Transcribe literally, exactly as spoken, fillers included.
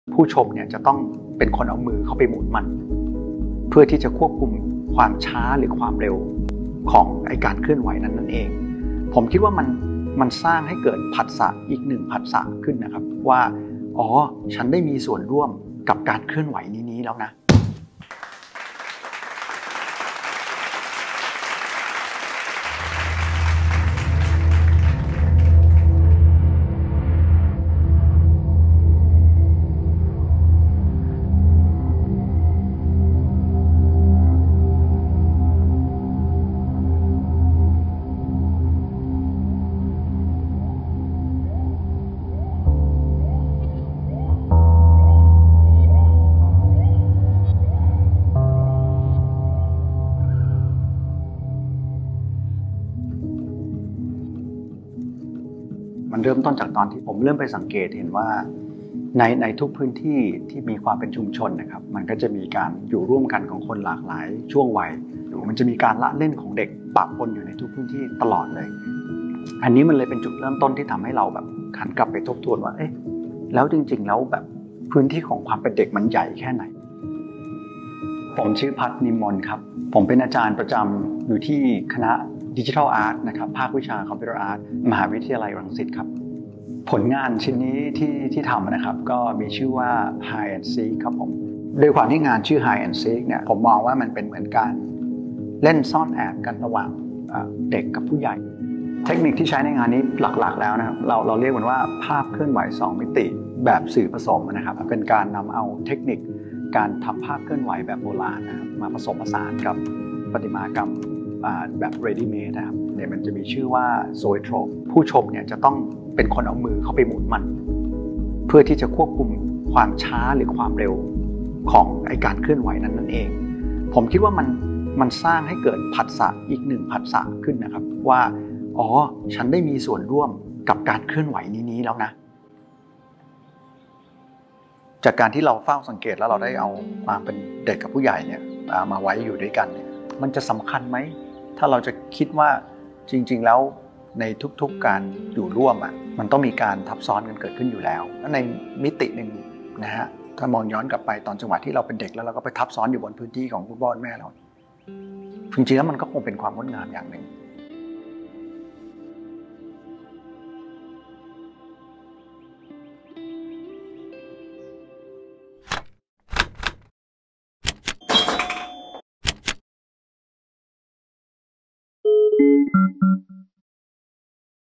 ผู้ชมเนี่ยจะต้องเป็นคนเอามือเข้าไปหมุนมันเพื่อที่จะควบคุมความช้าหรือความเร็วของไอการเคลื่อนไหวนั้นนั่นเองผมคิดว่ามันมันสร้างให้เกิดผัสสะอีกหนึ่งผัสสะขึ้นนะครับว่าอ๋อฉันได้มีส่วนร่วมกับการเคลื่อนไหวนี้ๆแล้วนะมันเริ่มต้นจากตอนที่ผมเริ่มไปสังเกตเห็นว่าในในทุกพื้นที่ที่มีความเป็นชุมชนนะครับมันก็จะมีการอยู่ร่วมกันของคนหลากหลายช่วงวัยหรือมันจะมีการละเล่นของเด็กปะปนอยู่ในทุกพื้นที่ตลอดเลยอันนี้มันเลยเป็นจุดเริ่มต้นที่ทำให้เราแบบหันกลับไปทบทวนว่าเอ๊ะแล้วจริงๆแล้วแบบพื้นที่ของความเป็นเด็กมันใหญ่แค่ไหนผมชื่อพัฒน์นิมมนต์ครับผมเป็นอาจารย์ประจำอยู่ที่คณะดิจิทัลอาร์ตนะครับภาควิชาคอมพิวเตอร์อาร์ตมหาวิทยาลัยรังสิตครับผลงานชิ้นนี้ที่ที่ทำนะครับก็มีชื่อว่า Hide and Seek ครับผมโดยความที่งานชื่อ Hide and Seek เนี่ยผมมองว่ามันเป็นเหมือนการเล่นซ่อนแอบกันระหว่างเด็กกับผู้ใหญ่เทคนิคที่ใช้ในงานนี้หลักๆแล้วนะครับเราเราเรียกมันว่าภาพเคลื่อนไหวสองมิติแบบสื่อผสมนะครับเป็นการนำเอาเทคนิคการทำภาพเคลื่อนไหวแบบโบราณนะครับมาผสมผสานกับประติมากรรมแบบ ready made นะครับเนี่ยมันจะมีชื่อว่า zoetrope ผู้ชมเนี่ยจะต้องเป็นคนเอามือเข้าไปหมุนมันเพื่อที่จะควบคุมความช้าหรือความเร็วของไอการเคลื่อนไหวนั้นนั่นเองผมคิดว่ามันมันสร้างให้เกิดผัสสะอีกหนึ่งผัสสะขึ้นนะครับว่าอ๋อฉันได้มีส่วนร่วมกับการเคลื่อนไหวนี้ๆแล้วนะจากการที่เราเฝ้าสังเกตแล้วเราได้เอาความเป็นเด็กกับผู้ใหญ่เนี่ยมาไว้อยู่ด้วยกันเนี่ยมันจะสำคัญไหมถ้าเราจะคิดว่าจริงๆแล้วในทุกๆการอยู่ร่วมอ่ะมันต้องมีการทับซ้อนกันเกิดขึ้นอยู่แล้วในมิติหนึ่งนะฮะถ้ามองย้อนกลับไปตอนจังหวะที่เราเป็นเด็กแล้วเราก็ไปทับซ้อนอยู่บนพื้นที่ของคุณพ่อคุณแม่เราจริงๆแล้วมันก็คงเป็นความงดงามอย่างหนึ่ง